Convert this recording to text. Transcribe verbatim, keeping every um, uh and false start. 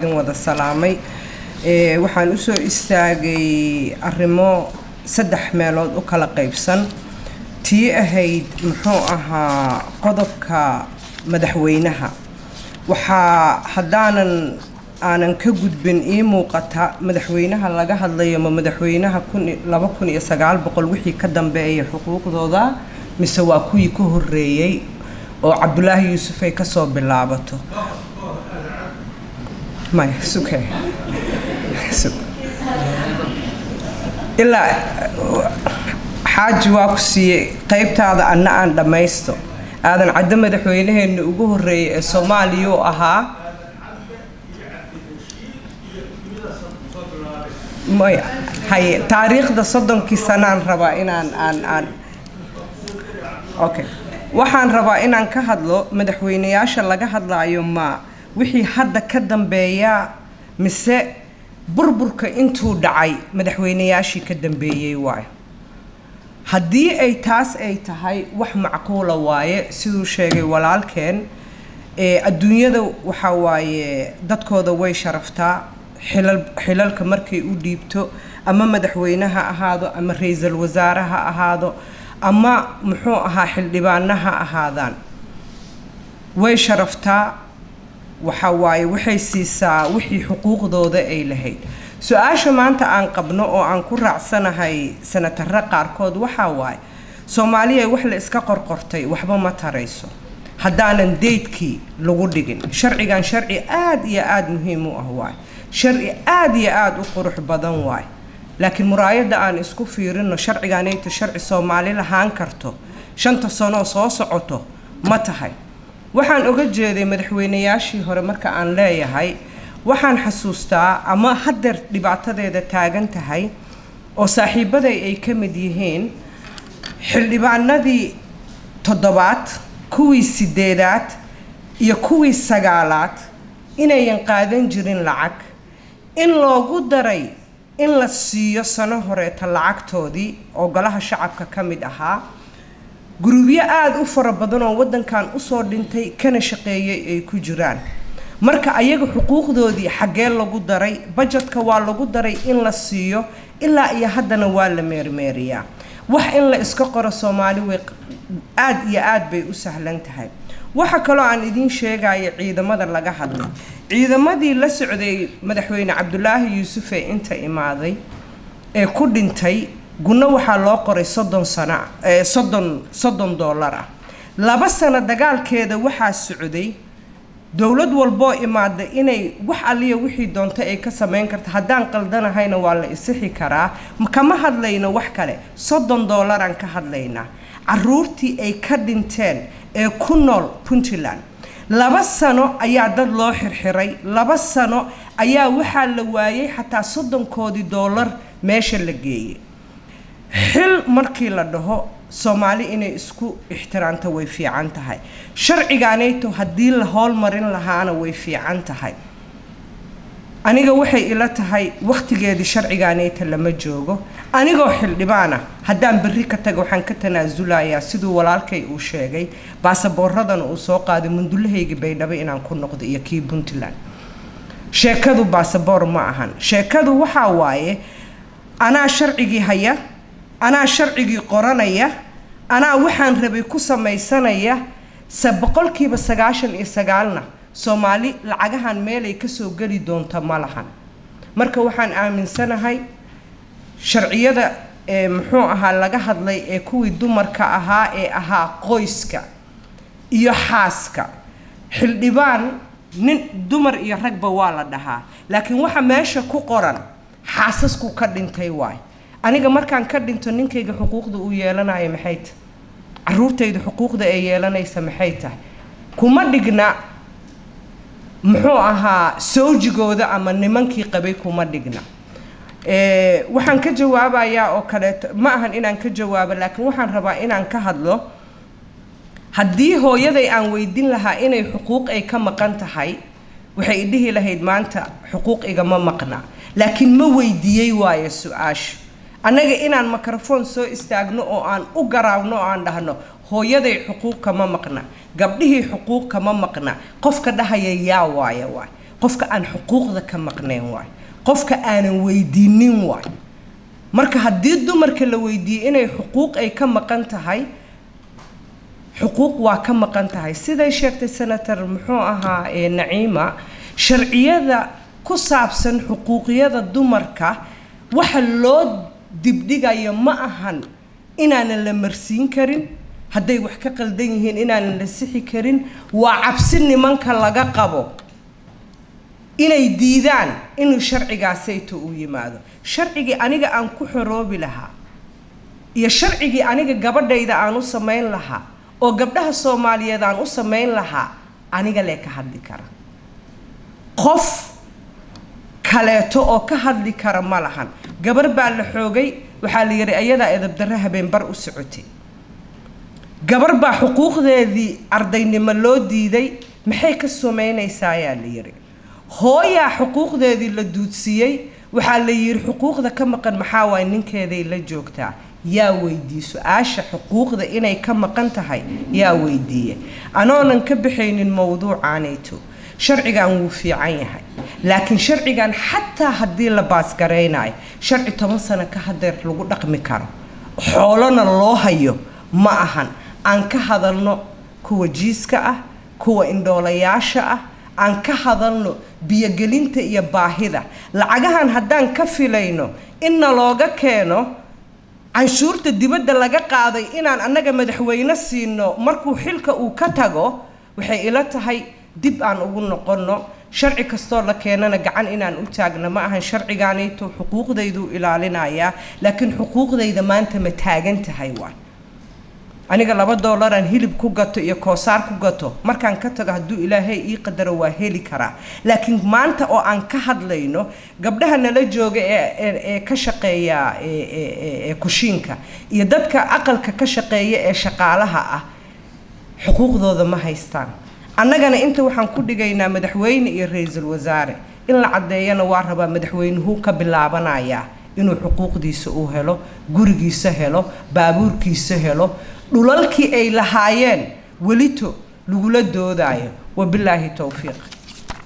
wada salaamay ee waxaan u soo istaagay arrimo saddex meelood u kala qaybsan tii ahayd muxuu ahaa qodobka madaxweynaha waxa hadaanan aanan ka gudbin ii muuqata madaxweynaha laga hadlayo ma madaxweynaha laba kun iyo sagaal boqol wixii ka dambeeyay xuquuqdooda mise waa kuwii ka horeeyay oo Cabdullaahi Yuusuf ay ka soo bilaabato ما سكه سك إلا حاج واقسي قيبت هذا أن أنا دميستو هذا عدم دحوينه إنه وجوه الري الصومالي وأها ما هي تاريخ ده صدم كيسانان ربائنا أن أن أن أوكي وحن ربائنا كهذلو مدحوينياش اللي كهذلا يوم ما wixii hadda ka dambeeya mise burburka intuu dhacay madaxweynayaashii ka dambeeyay waay hadii ay taas ay tahay wax macquul ah waaye sidoo sheegay walaalkeen ee adduunyada waxa waaye dadkooda way sharaftaa xilal xilalka markay u dhiibto ama madaxweynaha ahaado ama ra'iisul wasaaraha ahaado ama muxuu ahaa xildhibaanaha ahaadaan way sharaftaa waxa waaye waxay siisaa wixii xuquuqdooda ay lahayd su'aasha maanta aan qabno oo aan ku raacsanahay sanatarra qaarkood waxa waaye Soomaaliya wax la iska qorqortay waxba ma tarayso hadaanan deedkii lagu dhigin sharcigan sharci aad iyo aad muhiim u ah waay sharci aad iyo aad u qurux badan waay laakiin muraayada aan isku fiirino sharcigan ay sharci Soomaali lahaan karto shanta sano soo socoto ma tahay waxaan uga jeeday madaxweynayaashii hore marka aan leeyahay waxaan xasuustaa ama hadeer dhibaatadeeda taagan tahay oo saaxiibaday ay ka mid yihiin xildhibaanadii toddobaad kuwii sideedaad iyo kuwii sagaalaad inayan qaadan jirin lacag in loogu daray in la siiyo sano horeeta lacagtoodii oo golaha shacabka ka mid ahaa gurubyo aad u fara badan oo wadankan u soo dhintay kana shaqeeyay ay ku jiraan marka ayaga xuquuqdoodii xagee lagu daray budgetka waa lagu daray in la siiyo ilaa iyo haddana waa la meermeeriyaa wax in la iska qoro Soomaali way aad iyo aad bay u sahlan tahay waxa kale aan idin sheegayo ciidamada laga hadlo ciidamadii la socday madaxweyne Cabdullaahi Yuusuf ee inta imaaday ee ku dhintay guna waxa loo qoray soddon sano ee soddon soddon dollar ah laba sano dagaalkeeda waxa socday dawlad walbo imaada inay wax aliya wixii doonta ay ka sameyn karto hadaan qaldanahayna waa la isixi karaa kama hadlayno wax kale soddon dollar aan ka hadlaynaa caruurtii ay ka dhinteen ee ku nool Puntland laba sano ayaa dad loo xirxiray laba sano ayaa waxa la waayay xataa soddon koodi dollar meesha la geeyay xil markii la dhaho Soomaali inay isku ixtiraamto way fiican tahay sharcigaanayto hadii la hool marin lahaana way fiican tahay aniga waxay ila tahay waqtigeedii sharcigaanayta lama joogo anigoo xildhibaana hadaan bari ka tago waxaan ka tanaasulayaa sidoo walaalkay uu sheegay baasaboorradan uu soo qaaday mundulahayga Baydhabo inaan ku noqdo iyo kii Puntland sheekadu baasaboor ma ahan sheekadu waxa waaye ana sharcigii haya أنا شرعي قرنية أنا وحن ربي كوسا ميسانية سبقول كي بسجاشن إسجالنا سومالي العجهان مالي كسو جري دون تمالهن مركو وحن آمن سنة هاي شرعية ده محوها لجهد لي كوي دمر كأها أها قويسك يحاسك حلبان نن دمر يركب والا دها لكن وح ماشى كو قرن حاسس كو كدين تيواي aniga markaan ka dhinto ninkayga xuquuqda uu yeelanayo maxay tahay caruurtayda xuquuqda ay yeelanaysa maxay tahay kuma dhigna muxuu ahaa soojigooda ama nimankii qabay kuma dhigna ee waxaan ka jawaabayaa oo kale ma ahan inaan ka jawaabo laakiin waxaan rabaa inaan ka hadlo hadii hooyaday aan weydiin lahaa inay xuquuq ay ka maqan tahay waxay dhihi lahayd maanta xuquuq igama maqna laakiin ma weydiiyay waayo su'aasha anaga inaan mikrofon soo istaagno oo aan u garaawno oo aan dhahno hooyaday xuquuq kama maqna gabdhihii xuquuq kama maqna qofka dhahaya yaa waaya waay qofka aan xuquuqda ka maqnayn waay qofka aanan weydiinin waay marka haddii dumarka la weydiiyey inay xuquuq ay ka maqan tahay xuquuq waa ka maqan tahay siday sheegtay senator muxuu ahaa ee Naciima sharciyada ku saabsan xuquuqyada dumarka waxa loo dibdhigayo ma ahan inaanan la marsiin karin hadday wax ka qaldan yihiin inaanan la sixi karin waa cabsi nimanka laga qabo inay diidaan inuu sharcigaasayto u yimaado sharcigii aniga aan ku xoroobi lahaa iyo sharcigii aniga gabadhayda aan u samayn lahaa oo gabdhaha Soomaaliyeed aan u samayn lahaa aniga lee ka hadli kara qof kaleeto oo ka hadli kara ma lahan gabar baa la xoogay waxaa la yiri ayada edab darro habeen bar u socotay gabar baa xuquuqdeedii ardaynimo loo diiday maxay ka soomeynaysaa ayaa la yiri hooyaa xuquuqdeedii la duudsiyey waxaa la yiri xuquuqda ka maqan maxaa waay ninkeeday la joogtaa yaa weydii su'aasha xuquuqda inay ka maqan tahay yaa weydiiyay anoonan ka bixaynin mowduucaanayto sharcigan wuu fiican yahay laakiin sharcigan xataa haddii la baasgaraynayo sharci toban sano ka hadeer lagu dhaqmi karo xoolana loo hayo ma ahan aan ka hadalno kuwa jiiska ah kuwa indhoolayaasha ah aan ka hadalno biyogelinta iyo baahida lacagahan haddaan ka filayno inna looga keeno canshuurta dibadda laga qaaday inaan annaga madaxweyne siino markuu xilka uu ka tago waxay ila tahay dib aan ugu noqonno sharci kastoo la keenana gacan inaan u taagno ma ahan sharcigaanayto xuquuqdaydu ilaalinayaa laakiin xuquuqdayda maanta ma taagan tahay waan aniga laba dollar aan hilib ku gato iyo koosaar ku gato markaan ka tago hadduu ilaahay ii qadaro waa heli karaa laakiin maanta oo aan ka hadlayno gabdhaha nala jooga ee ee ka shaqeeya ee kushiinka iyo dadka aqalka ka shaqeeya ee shaqaalaha ah xuquuqdooda ma haystaan annagana inta waxaan ku dhigaynaa madaxweyne iyo ra'iisul wasaare in la cadeeyana waa rabaa madaxweynuhu ka bilaabanaya inuu xuquuqdiisa u helo gurigiisa helo baabuurkiisa helo dhulalkii ay lahaayeen welito lagula doodayo wabilaahi tawfiiq